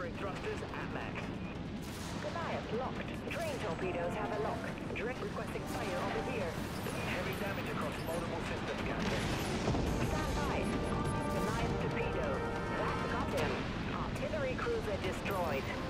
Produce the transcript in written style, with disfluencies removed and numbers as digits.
Separate thrusters at max. Goliath locked. Train torpedoes have a lock. Direct requesting fire on the rear. Heavy damage across multiple systems, Captain. Stand by. Goliath torpedo. That got him. Artillery cruiser destroyed.